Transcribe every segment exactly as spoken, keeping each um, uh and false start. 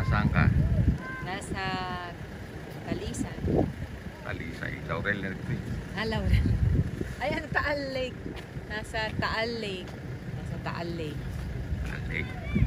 Nasaan ka? Nasa Talisan. Talisay, Laurel na rin. Ah, Laurel. Ayan, Taal Lake. Nasa Taal Lake. Nasa Taal Lake. Alay.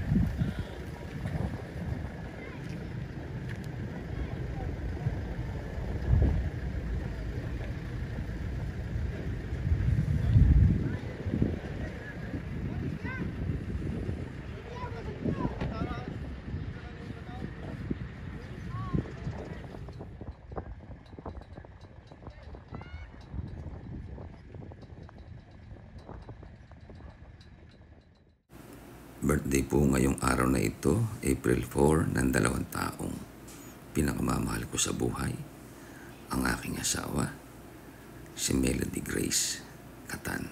Birthday po ngayong araw na ito, April four, ng dalawang taong pinakamamahal ko sa buhay, ang aking asawa, si Melody Grace Catan.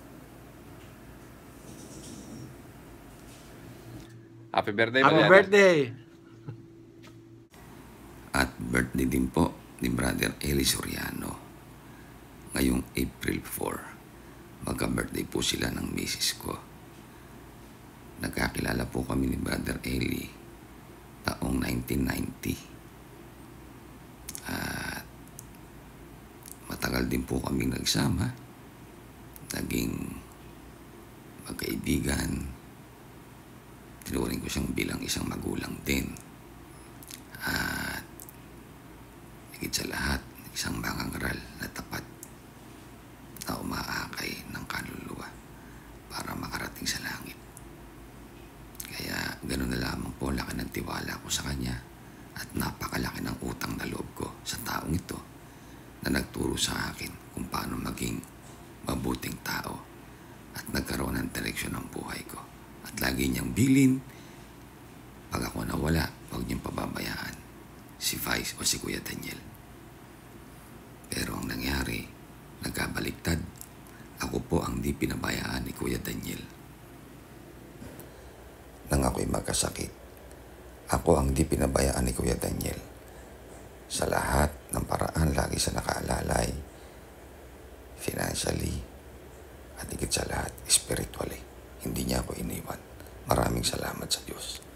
Happy birthday, Happy brother. birthday! At birthday din po ni Brother Eli Soriano ngayong April four. Magka-birthday po sila ng misis ko. Nagkakilala po kami ni Brother Eli taong nineteen ninety. At matagal din po kami nagsama. Naging magkaibigan. Tinuring ko siyang bilang isang magulang din. At higit sa lahat, isang mangangaral na tapat na umaakay ng kaluluwa para makarating sa langit. Kaya gano'n na lamang po laki ng tiwala ko sa kanya at napakalaki ng utang na loob ko sa taong ito na nagturo sa akin kung paano maging mabuting tao at nagkaroon ng direksyon ng buhay ko. At lagi niyang bilin, pag ako nawala, huwag niyang pababayaan si Vice o si Kuya Daniel. Pero ang nangyari, nagkabaliktad. Ako po ang di pinabayaan ni Kuya Daniel. Nang ako'y magkasakit, ako ang di pinabayaan ni Kuya Daniel. Sa lahat ng paraan, lagi siya nakaalalay, financially, at higit sa lahat, spiritually. Hindi niya ako iniwan. Maraming salamat sa Diyos.